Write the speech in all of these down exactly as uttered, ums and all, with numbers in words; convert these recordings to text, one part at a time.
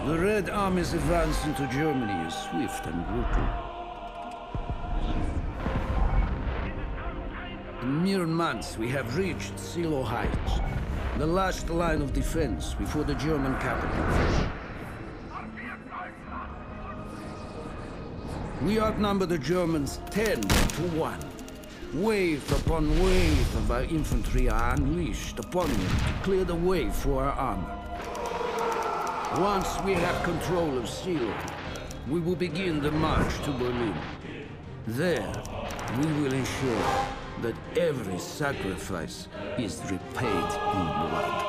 The Red Army's advance into Germany is swift and brutal. In mere months, we have reached Silo Heights, the last line of defense before the German capital. We outnumber the Germans ten to one. Wave upon wave of our infantry are unleashed upon them to clear the way for our armor. Once we have control of Silo, we will begin the march to Berlin. There, we will ensure that every sacrifice is repaid in blood.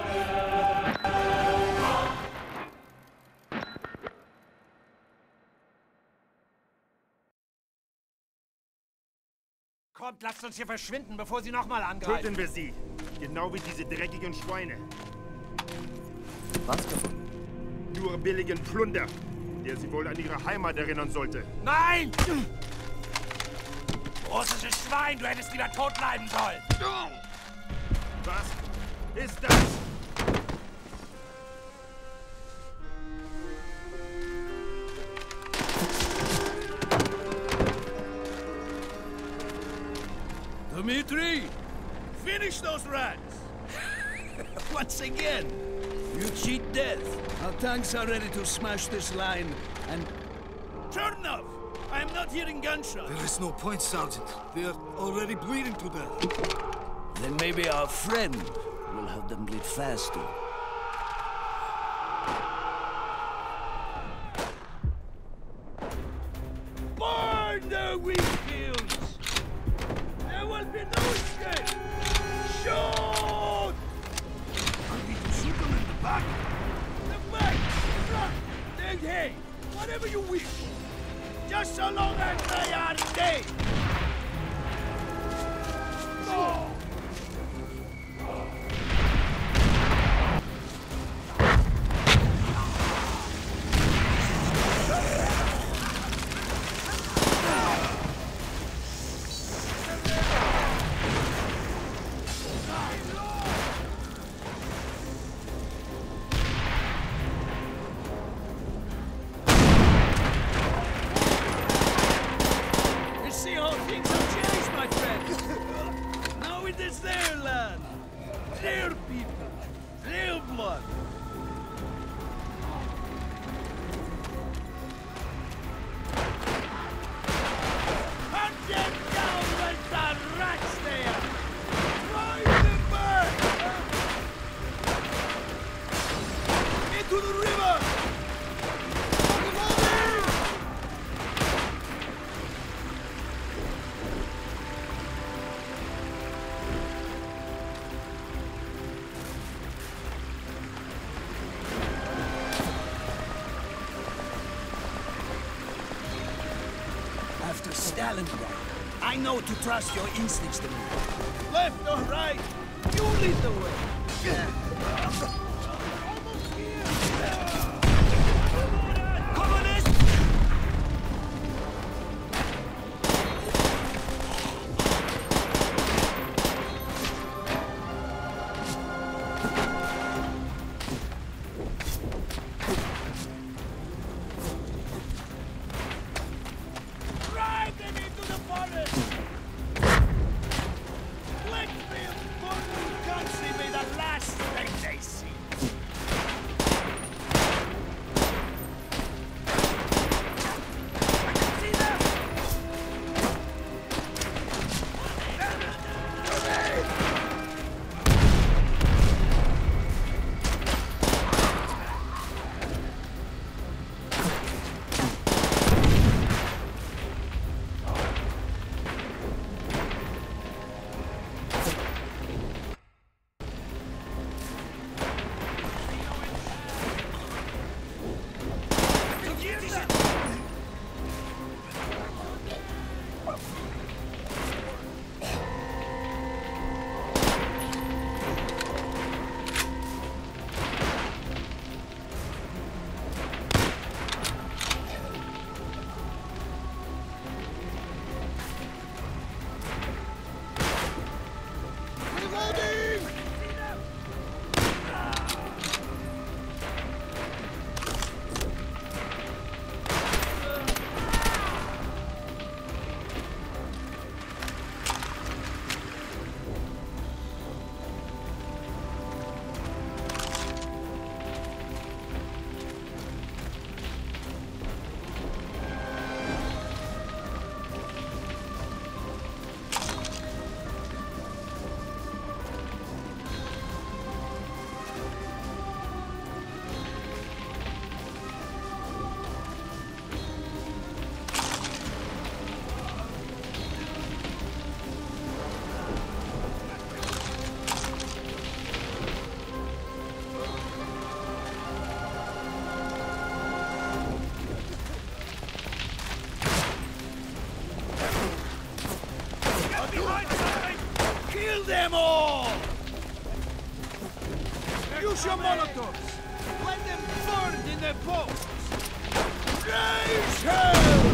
Kommt, lasst uns hier verschwinden, bevor sie nochmal angreifen. Töten wir sie. Genau wie diese dreckigen Schweine. Was davon? Nur billigen Plunder, der sie wohl an ihre Heimat erinnern sollte. Nein! Russisches Schwein, du hättest lieber tot bleiben sollen. Was ist das? Dmitri, finish those rats! Once again, you cheat death. Our tanks are ready to smash this line, and... Reznov! I am not hearing gunshots! There is no point, Sergeant. They are already bleeding to death. Then maybe our friend will have them bleed faster. Burn the wheat fields! There will be no escape! Shoot! I need to shoot them in the back. The back! The front! The head! Whatever you wish! Just so long as they are dead! Oh. Stalingrad, I know to trust your instincts to me. Left or right, you lead the way. Almost here. Communist! Use your molotovs! Let them burn in their posts! Raise hell!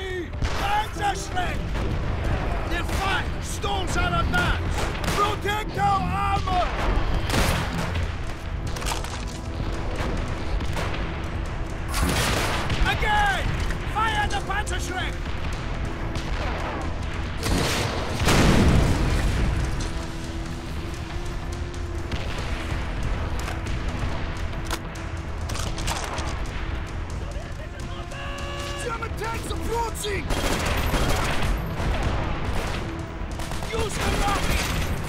Ready! Panzerschreck! The fire stalls are advanced! Protect our armor! Again! Fire the Panzerschreck! German tanks approaching! Use the rocket!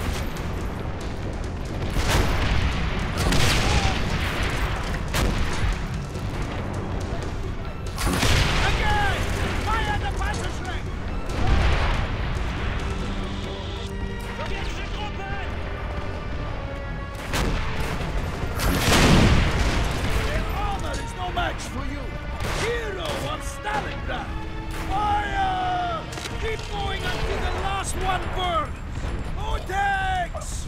Again! Fire the Panzerschreck! Sowjetische Truppen! Their armor is no match for you! Hero of Stalingrad! Fire! Keep going until the last one burns! Vortex!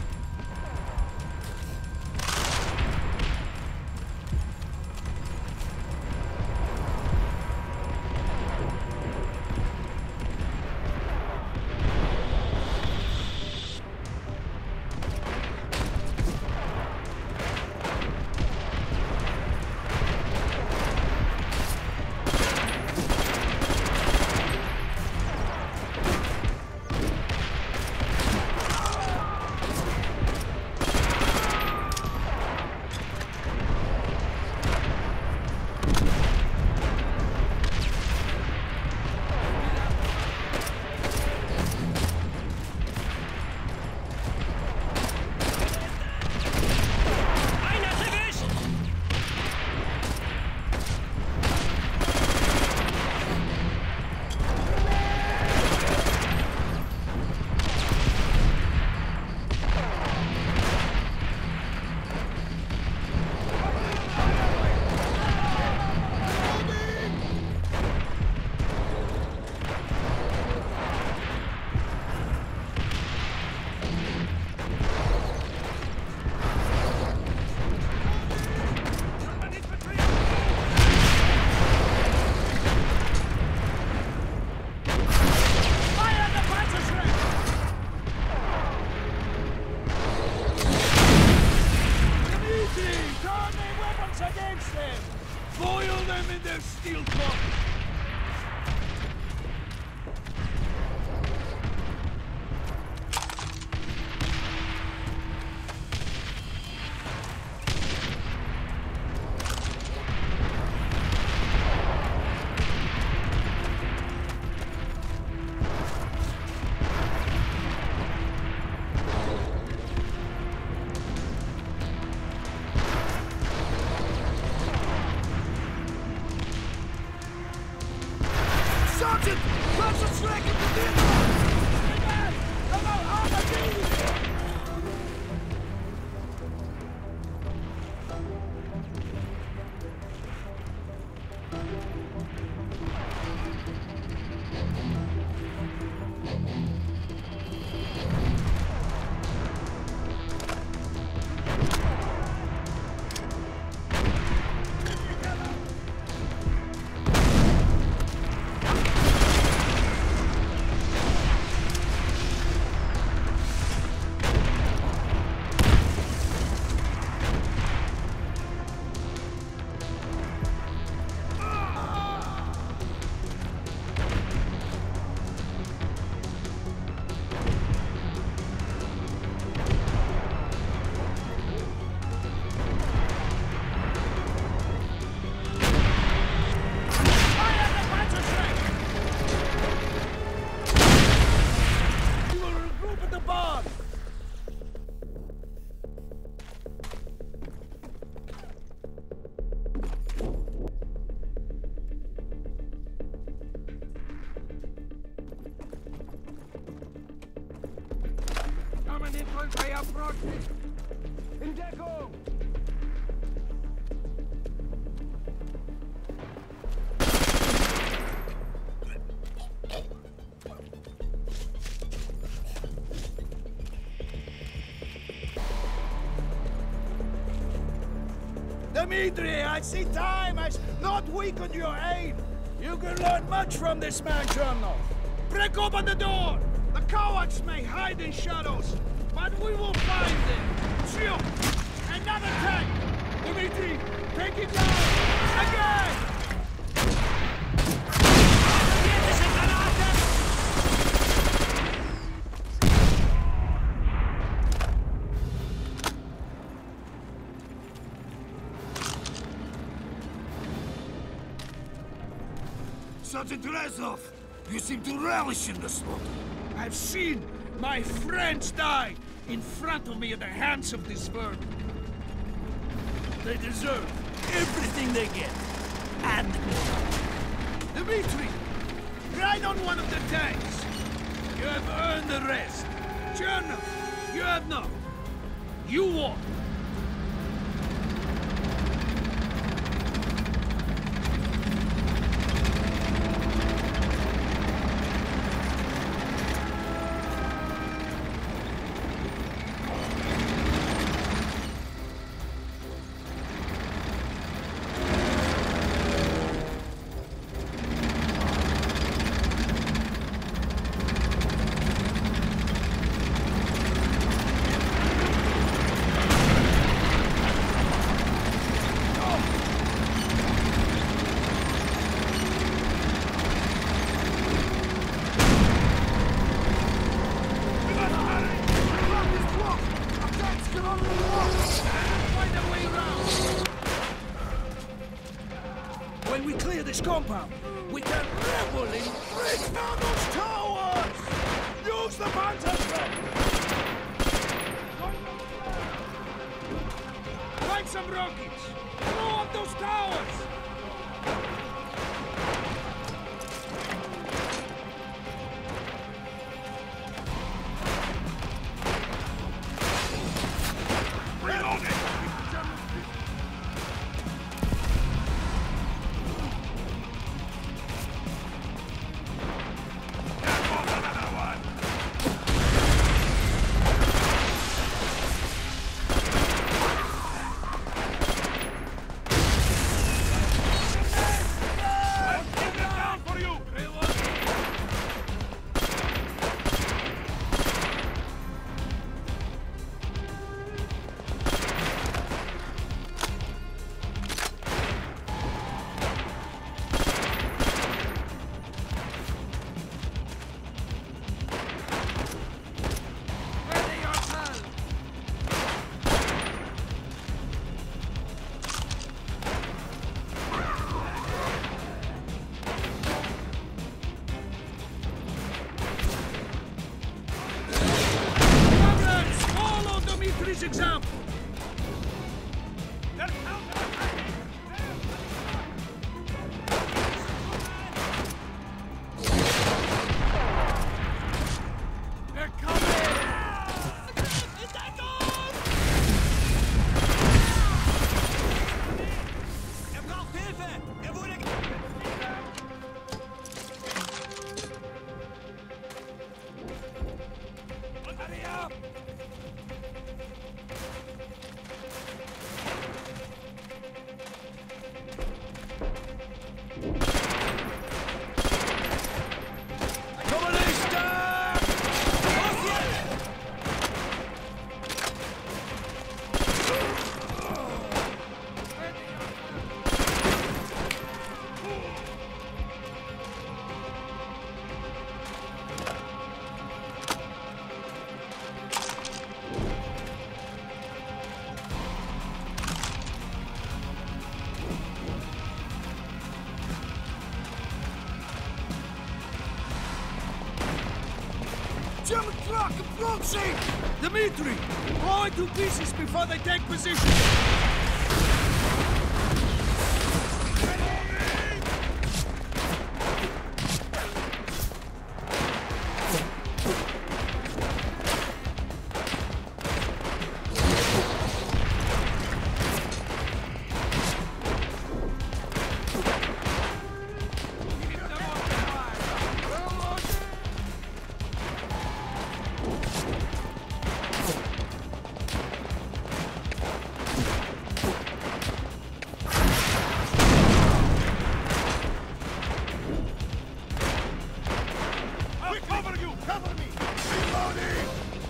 Sergeant! Panzerschreck in the vehicle! Come on, armor team! Infantry approaching! In Deckung! Dmitri, I see time has not weakened your aim! You You can learn much from this man, Reznov. Break open the door! The cowards may hide in shadows, but we will find them! Shoot! Another tank! Dmitri, take it down! Again! Sergeant Reznov, you seem to relish in the slaughter. I've seen my friends die in front of me at the hands of this vermin. They deserve everything they get, and more. Dmitri, ride on one of the tanks. You have earned the rest. Chernov, you have not. You won. When we clear this compound, we can revel in break down those towers! Use the Panther threat! Find some rockets! Blow up those towers! Example. They're coming! Er braucht Hilfe! Er wurde... Hurry up! German truck approaching! Dmitri, blow it to pieces before they take position! Cover me! Reloading!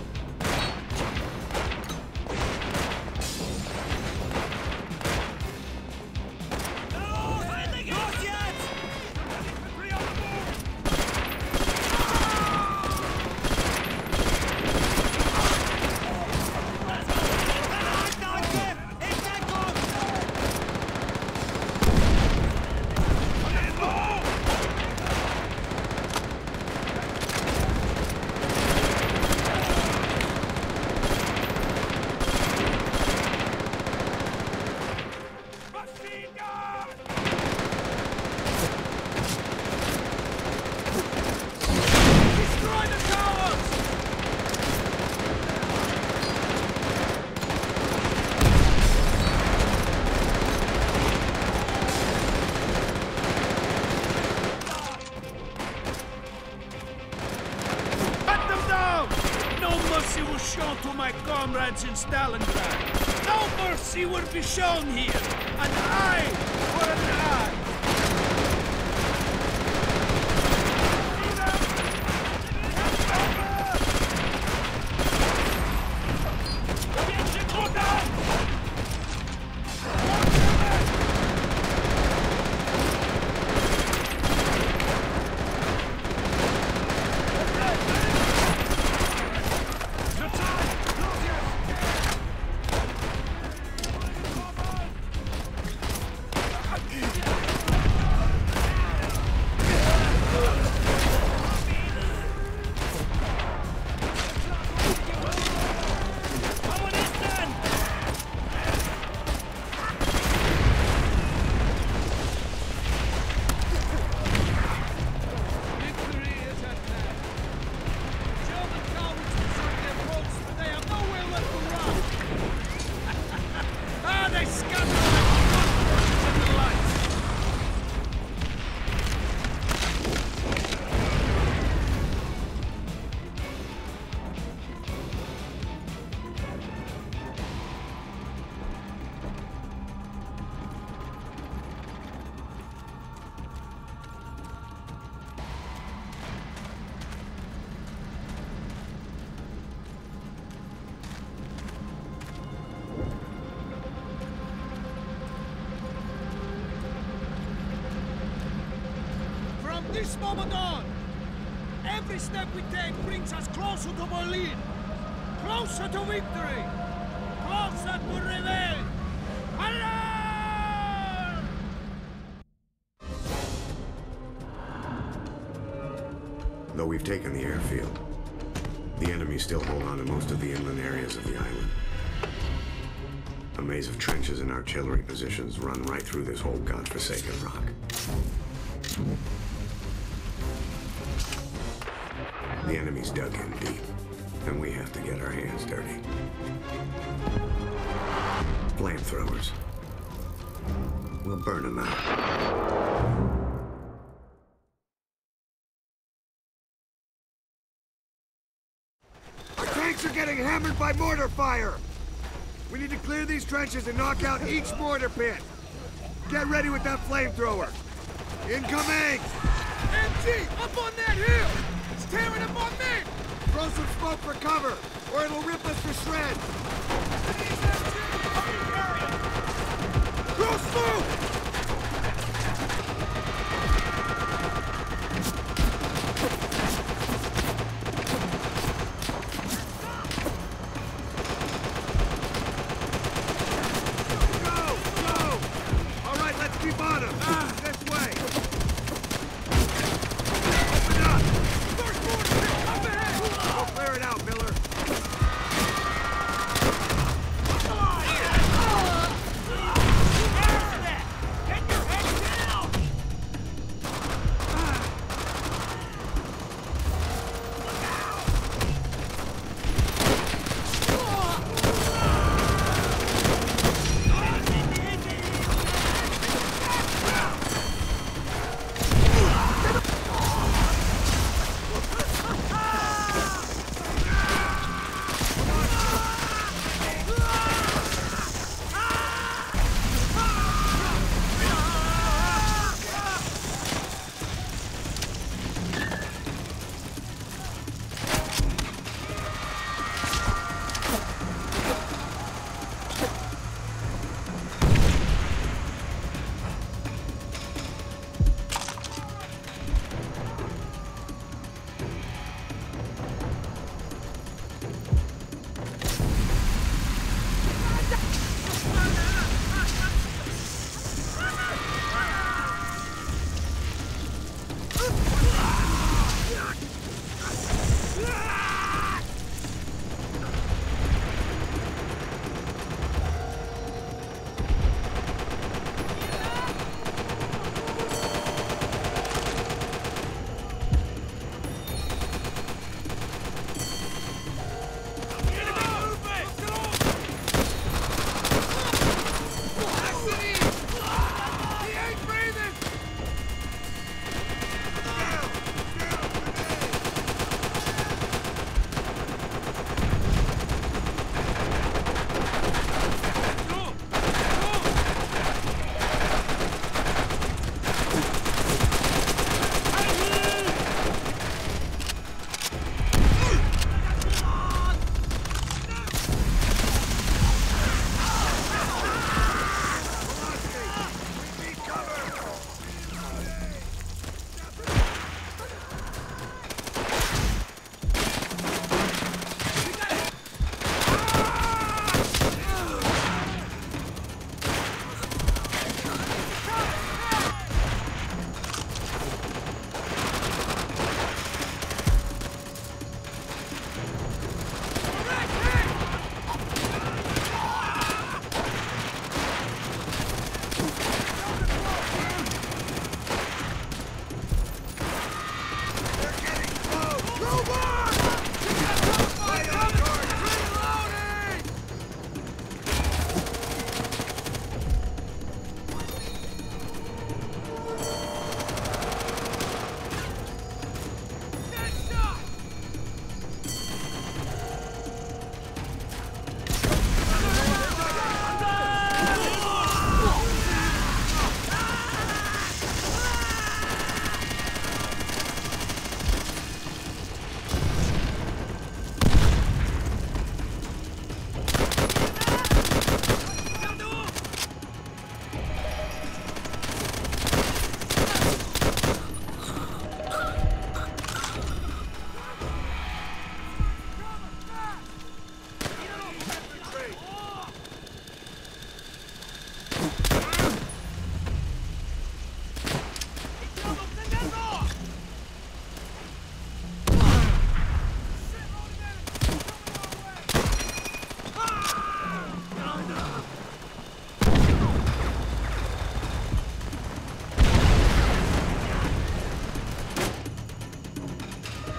To my comrades in Stalingrad. No mercy will be shown here. An eye for an eye. This moment on, every step we take brings us closer to Berlin, closer to victory, closer to revenge. Alarm! Though we've taken the airfield, the enemy still hold on to most of the inland areas of the island. A maze of trenches and artillery positions run right through this whole godforsaken rock. The enemy's dug in deep, and we have to get our hands dirty. Flamethrowers. We'll burn them out. Our tanks are getting hammered by mortar fire! We need to clear these trenches and knock out each mortar pit. Get ready with that flamethrower. Incoming! M G, up on that hill! It's tearing up on me! Throw some smoke for cover, or it'll rip us to shreds! Throw smoke!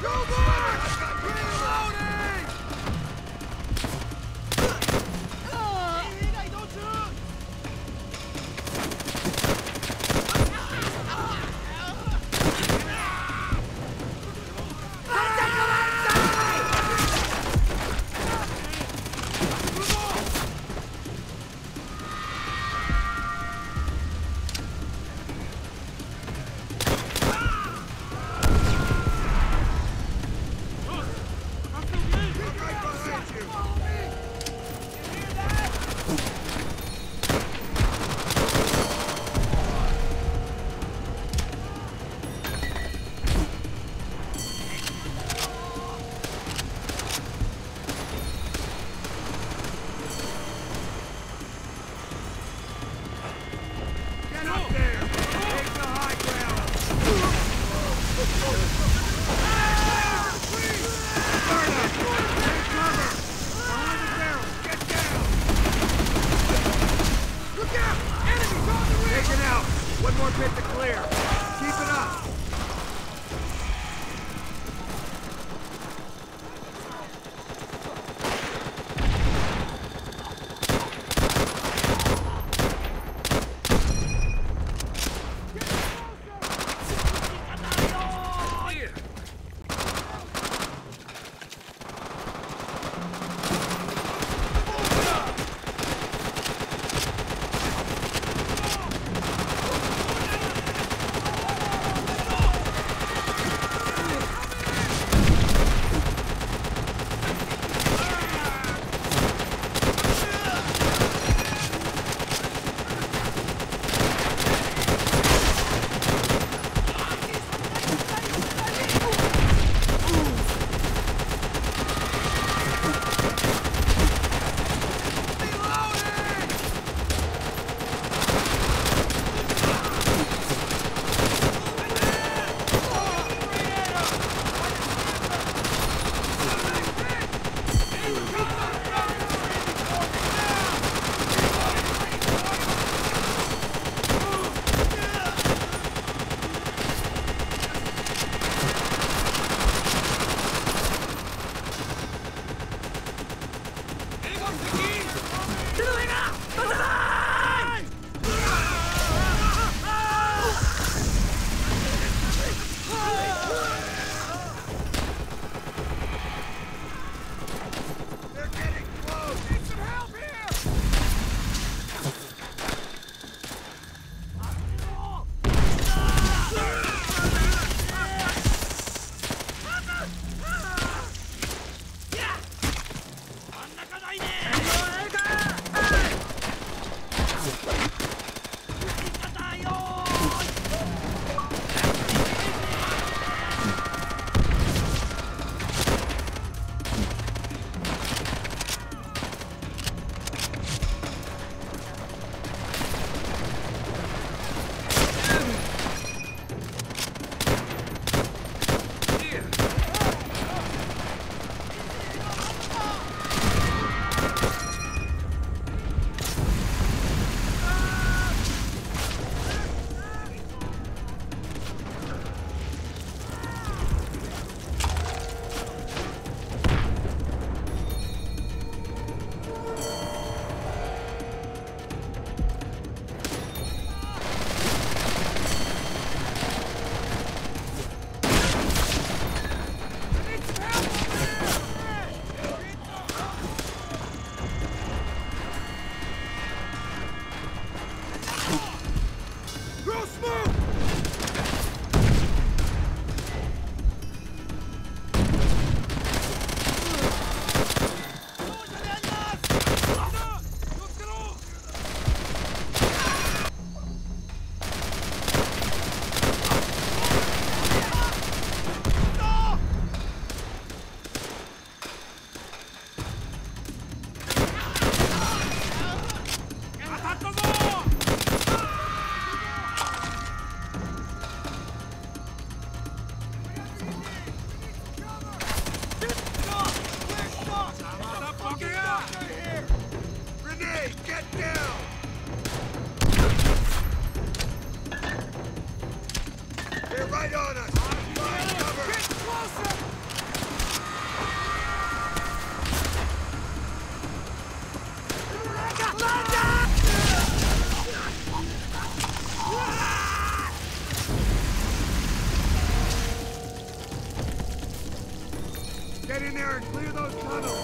Right on us! Find cover! Get closer! Get in there and clear those tunnels!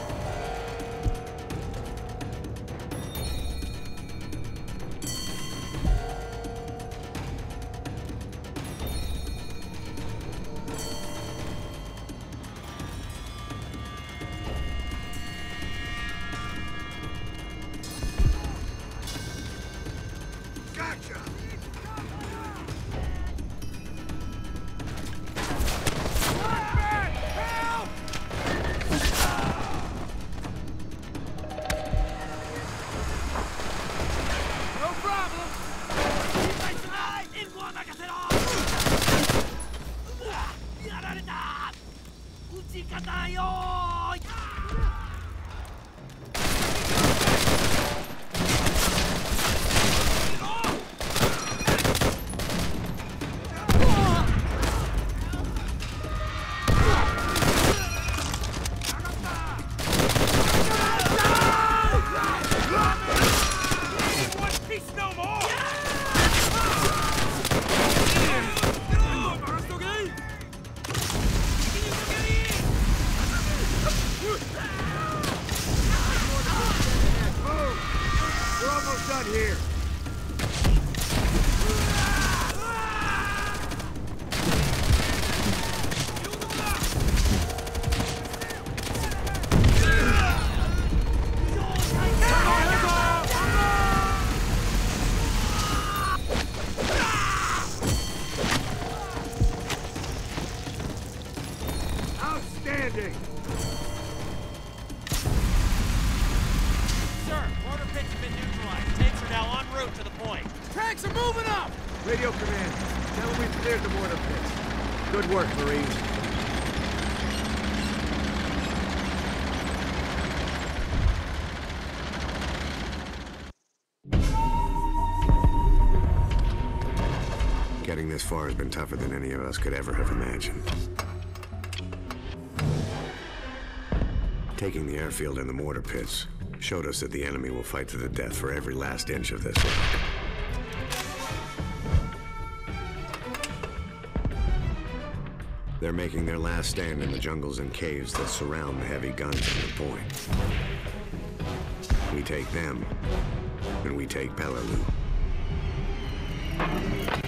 Radio command. Tell them we've cleared the mortar pits. Good work, Marines. Getting this far has been tougher than any of us could ever have imagined. Taking the airfield and the mortar pits showed us that the enemy will fight to the death for every last inch of this land. They're making their last stand in the jungles and caves that surround the heavy guns on the point. We take them, and we take Peleliu.